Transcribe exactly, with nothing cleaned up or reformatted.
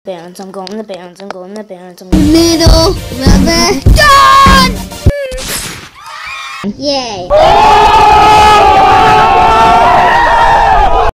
bounce, I'm going to bounce, I'm going to bounce, I'm going to Little rubber dog! Yay!